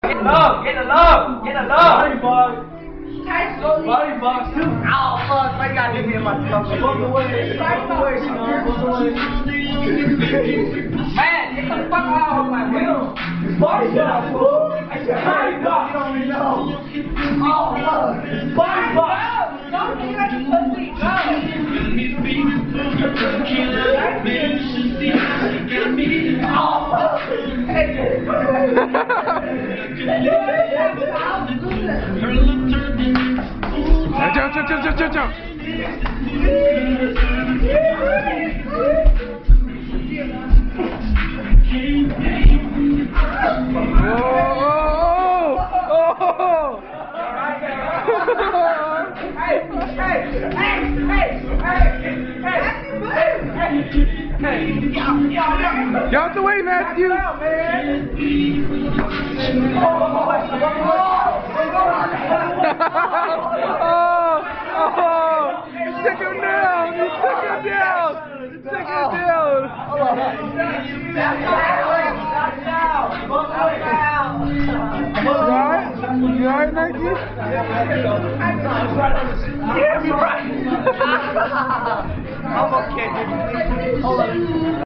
Get the love. Body bug. Body bug too. Oh fuck, I got hit in my stomach. Fuck away. Man, get the fuck out of my wheel. Body bug, fool. I said body bug. You don't even know. Oh fuck. Body bug. Don't think I can pussy. Go. Jump. Get out the way, Matthew! You took him down! You alright, Nike? Yeah, you're right. I'm okay. Hold on.